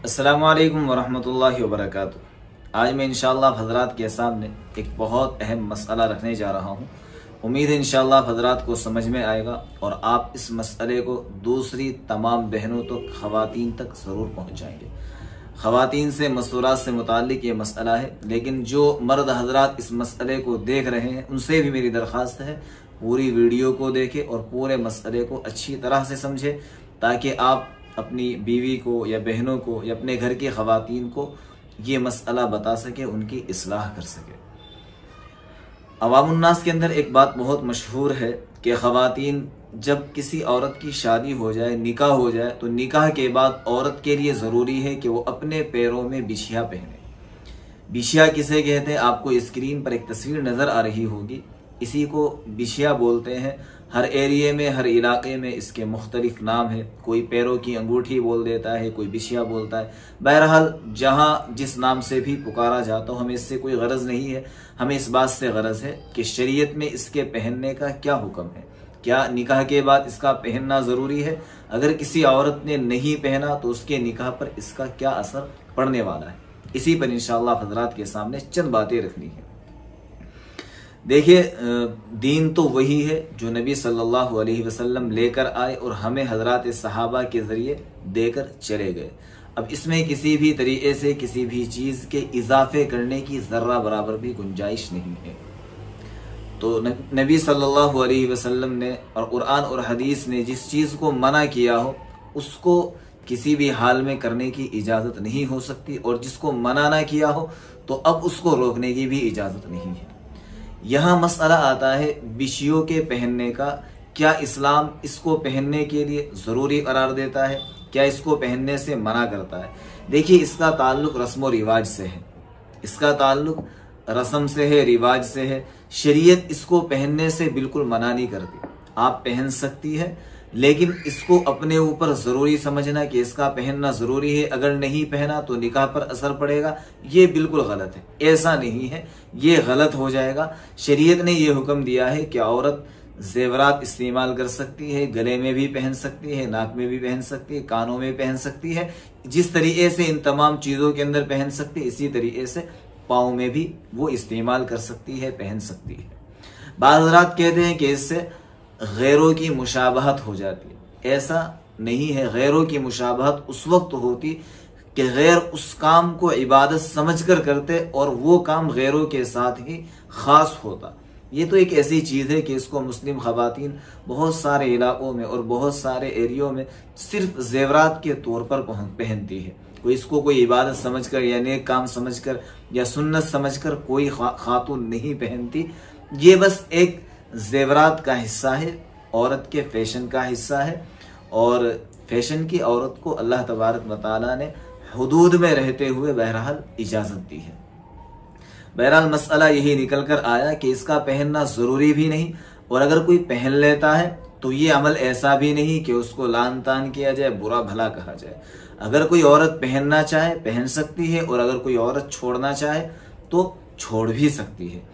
अस्सलामुअलैकुम वरहमतुल्लाहि वबरकातुहू। आज मैं इंशाअल्लाह हज़रात के सामने एक बहुत अहम मसला रखने जा रहा हूँ। उम्मीद है इंशाअल्लाह हज़रात को समझ में आएगा और आप इस मसले को दूसरी तमाम बहनों तक ख़वातीन तक ज़रूर पहुँचाएंगे। ख़वातीन से मस्तूरात से मुताल्लिक ये मसला है, लेकिन जो मर्द हज़रात इस मसले को देख रहे हैं उनसे भी मेरी दरख्वास्त है पूरी वीडियो को देखें और पूरे मसले को अच्छी तरह से समझें, ताकि आप अपनी बीवी को या बहनों को या अपने घर की ख़वातीन को ये मसला बता सके, उनकी इस्लाह कर सके। अवामुन्नास के अंदर एक बात बहुत मशहूर है कि ख़वातीन जब किसी औरत की शादी हो जाए, निकाह हो जाए, तो निकाह के बाद औरत के लिए ज़रूरी है कि वो अपने पैरों में बिछिया पहने। बिछिया किसे कहते हैं? आपको स्क्रीन पर एक तस्वीर नज़र आ रही होगी, इसी को बिछिया बोलते हैं। हर एरिए में, हर इलाके में इसके मुख्तलिफ नाम है। कोई पैरों की अंगूठी बोल देता है, कोई बिछिया बोलता है। बहरहाल जहाँ जिस नाम से भी पुकारा जाता हो, हमें इससे कोई गरज नहीं है। हमें इस बात से गरज है कि शरीयत में इसके पहनने का क्या हुक्म है। क्या निकाह के बाद इसका पहनना ज़रूरी है? अगर किसी औरत ने नहीं पहना तो उसके निकाह पर इसका क्या असर पड़ने वाला है, इसी पर इंशाअल्लाह हज़रात के सामने चंद बातें रखनी है। देखिए, दीन तो वही है जो नबी सल्लल्लाहु अलैहि वसल्लम लेकर आए और हमें हजरात सहाबा के जरिए देकर चले गए। अब इसमें किसी भी तरीके से किसी भी चीज के इजाफे करने की जर्रा बराबर भी गुंजाइश नहीं है। तो नबी सल्लल्लाहु अलैहि वसल्लम ने और कुरान और हदीस ने जिस चीज को मना किया हो उसको किसी भी हाल में करने की इजाजत नहीं हो सकती, और जिसको मना ना किया हो तो अब उसको रोकने की भी इजाजत नहीं है। यहाँ मसला आता है बिछियों के पहनने का। क्या इस्लाम इसको पहनने के लिए ज़रूरी करार देता है? क्या इसको पहनने से मना करता है? देखिए, इसका ताल्लुक रस्म व रिवाज से है, इसका ताल्लुक रस्म से है, रिवाज से है। शरीयत इसको पहनने से बिल्कुल मना नहीं करती। आप पहन सकती है, लेकिन इसको अपने ऊपर ज़रूरी समझना कि इसका पहनना ज़रूरी है, अगर नहीं पहना तो निकाह पर असर पड़ेगा, ये बिल्कुल गलत है। ऐसा नहीं है, ये गलत हो जाएगा। शरीयत ने ये हुक्म दिया है कि औरत जेवरात इस्तेमाल कर सकती है, गले में भी पहन सकती है, नाक में भी पहन सकती है, कानों में पहन सकती है। जिस तरीके से इन तमाम चीज़ों के अंदर पहन सकती है, इसी तरीके से पाँव में भी वो इस्तेमाल कर सकती है, पहन सकती है। बाज़ हज़रात कहते हैं कि इससे गैरों की मुशाबहत हो जाती है। ऐसा नहीं है। गैरों की मुशाबहत उस वक्त होती कि गैर उस काम को इबादत समझकर करते और वो काम गैरों के साथ ही खास होता। ये तो एक ऐसी चीज़ है कि इसको मुस्लिम ख़वातीन बहुत सारे इलाकों में और बहुत सारे एरियो में सिर्फ जेवरात के तौर पर पहनती है। कोई इसको कोई इबादत समझकर या नेक काम समझकर या सुन्नत समझकर कोई खातून नहीं पहनती। ये बस एक जेवरात का हिस्सा है, औरत के फैशन का हिस्सा है, और फैशन की औरत को अल्लाह तबारक व तआला ने हुदूद में रहते हुए बहरहाल इजाजत दी है। बहरहाल मसला यही निकल कर आया कि इसका पहनना जरूरी भी नहीं, और अगर कोई पहन लेता है तो ये अमल ऐसा भी नहीं कि उसको लान तान किया जाए, बुरा भला कहा जाए। अगर कोई औरत पहनना चाहे पहन सकती है, और अगर कोई औरत छोड़ना चाहे तो छोड़ भी सकती है।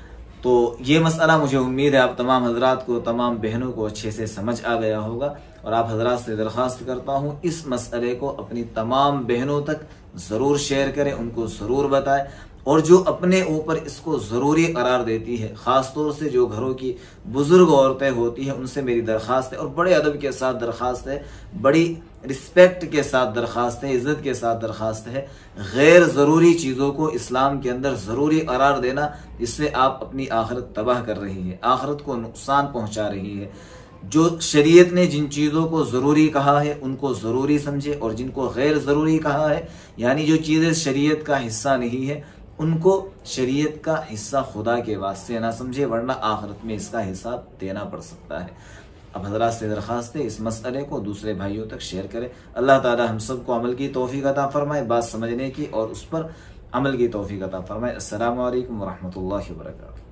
तो ये मसला मुझे उम्मीद है आप तमाम हजरात को, तमाम बहनों को अच्छे से समझ आ गया होगा, और आप हजरात से दरख्वास्त करता हूँ इस मसले को अपनी तमाम बहनों तक ज़रूर शेयर करें, उनको ज़रूर बताएं। और जो अपने ऊपर इसको ज़रूरी करार देती है, ख़ास तौर से जो घरों की बुजुर्ग औरतें होती हैं, उनसे मेरी दरख्वास्त है और बड़े अदब के साथ दरख्वास्त है, बड़ी रिस्पेक्ट के साथ दरख्वास्त है, इज़्ज़त के साथ दरख्वास्त है, गैर ज़रूरी चीज़ों को इस्लाम के अंदर ज़रूरी करार देना, इससे आप अपनी आखिरत तबाह कर रही है, आखिरत को नुकसान पहुँचा रही है। जो शरीयत ने जिन चीज़ों को ज़रूरी कहा है उनको ज़रूरी समझे, और जिनको गैर ज़रूरी कहा है, यानी जो चीज़ें शरीयत का हिस्सा नहीं है, उनको शरीयत का हिस्सा खुदा के वास्ते ना समझे, वरना आखिरत में इसका हिसाब देना पड़ सकता है। अब हज़रात से दरख्वास्त है इस मसले को दूसरे भाइयों तक शेयर करें। अल्लाह ताला हम सबको अमल की तौफीक अता फरमाए, बात समझने की और उस पर अमल की तौफीक अता फरमाए। अस्सलामु अलैकुम वरहमतुल्लाहि वबरकातुहू।